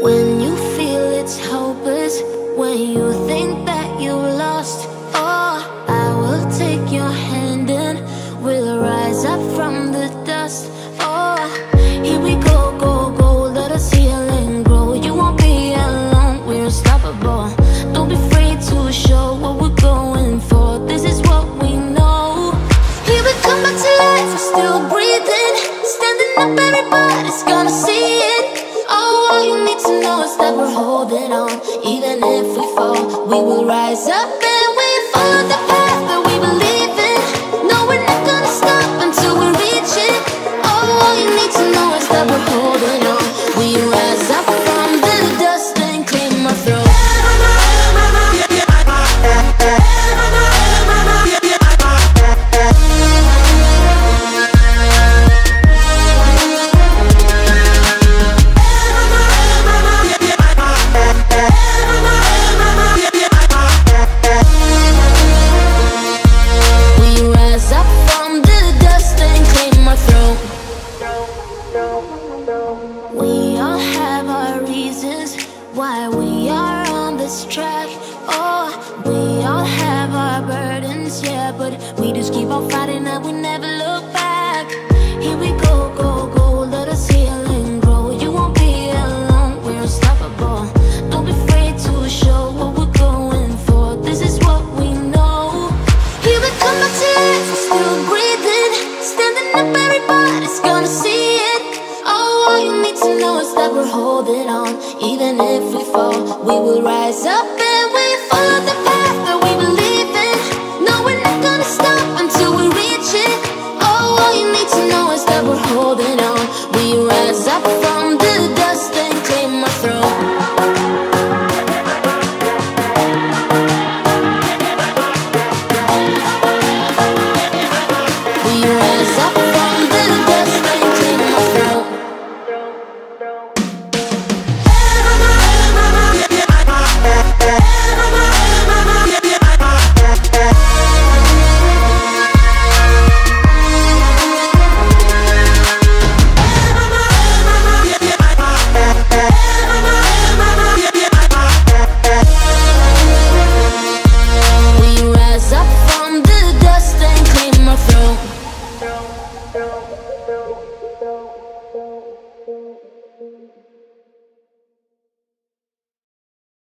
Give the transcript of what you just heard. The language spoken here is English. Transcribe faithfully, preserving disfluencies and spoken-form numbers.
When you feel it's hopeless, when you think that you lost, oh, I will take your hand and we'll rise up from the dust. Oh, here we go, go, go, let us heal and grow. You won't be alone, we're unstoppable. Don't be afraid to show what we're going for. This is what we know. Here we come back to life, we're still breathing. Standing up, everybody's gonna see it. Oh, all you need to know is that we're holding on. Even if we fall, we will rise up and we follow the path that we believe in. No, we're not gonna stop until we reach it. Oh, all you need to know is that we're holding on. We rise up from the dust and clear my throat. We all have our reasons why we are on this track. Oh, we all have our burdens, yeah, but we just keep on fighting and we never look back. Here we go, go, go, let us heal and grow. You won't be alone, we're unstoppable. Don't be afraid to show what we're going for. This is what we know. Here we come back to life, we're still breathing. Standing up, everybody's gonna see it. Oh, all you need to know is that we're holding on. Even if we fall, we will rise up and